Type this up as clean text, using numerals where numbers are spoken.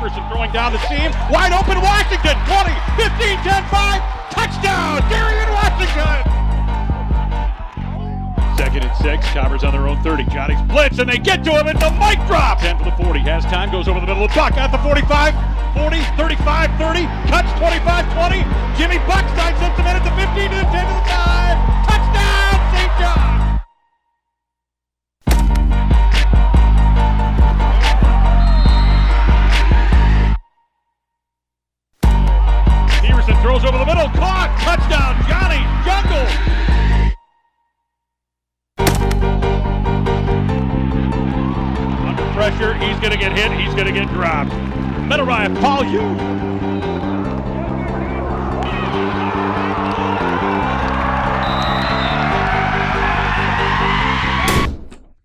Severson throwing down the seam. Wide open Washington. 20, 15, 10, 5. Touchdown. Darian Washington. 2nd and 6. Cobbers on their own 30. Johnny's blitz and they get to him. It's a mic drop. 10 for the 40. Has time. Goes over the middle of the buck at the 45. 40, 35, 30. Cuts 25, 20. Jimmy Buck sidesteps him in at the 15 to the 10 to the 5. Touchdown. St. John. Severson throws over the middle, caught, touchdown, Johnny, Jungle. Under pressure, he's going to get hit, he's going to get dropped. Middle right, Paul Hughes.